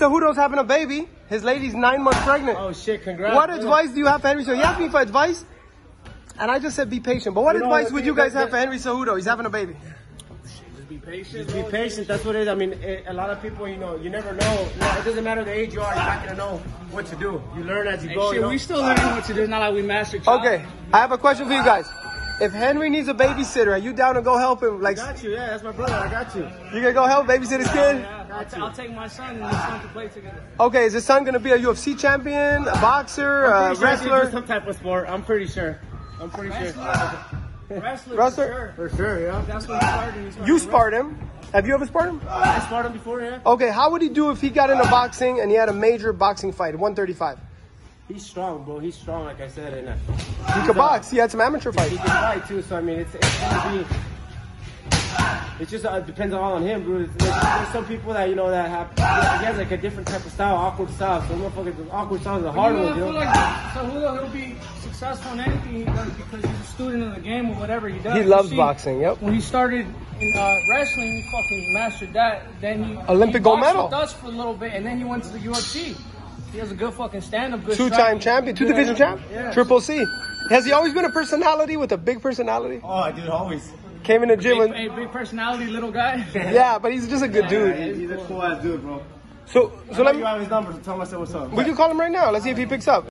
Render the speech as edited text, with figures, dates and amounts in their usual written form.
Cejudo's having a baby. His lady's 9 months pregnant. Oh shit, congrats. What advice do you have for Henry Cejudo? He asked me for advice, and I just said be patient. But what advice would you guys have for Henry Cejudo? He's having a baby. Just be patient. Just be patient. That's what it is. I mean, a lot of people, you know, you never know. It doesn't matter the age you are. You're not gonna know what to do. You learn as you go. Shit, we still learning what to do. It's not like we mastered. Okay, I have a question for you guys. If Henry needs a babysitter, are you down to go help him? Like, I got you. Yeah, that's my brother. I got you. You gonna go help babysit his kid? Yeah, I'll take my son and his son to play together. Okay, is his son gonna be a UFC champion, a boxer, a wrestler? Some type of sport. I'm pretty sure. Wrestler? For sure, yeah. That's what he started. You sparred him. Have you ever sparred him? I sparred him before, yeah. Okay, how would he do if he got into boxing and he had a major boxing fight, 135? He's strong, bro. He's strong, like I said. And He could box. He had some amateur fights. He can fight too. So I mean, it's gonna be. It just depends all on him, bro. There's some people that that he has like a different type of style, awkward style. So motherfuckers, awkward style is a hard one, I feel like Cejudo, he'll be successful in anything he does because he's a student of the game or whatever he does. He loves boxing. Yep. When he started in wrestling, he fucking mastered that. Then he Olympic gold medal. With us for a little bit, and then he went to the UFC. He has a good fucking stand-up. Good 2-time champion, 2-division champ, yeah. Triple C. Has he always been a personality with a big personality? Oh, I did always. Came in the gym and big personality, little guy. Yeah, but he's just a good dude. Yeah, he's a cool ass dude, bro. So let me have his number. So tell him I said what's up. We can call him right now. Let's see if he picks up.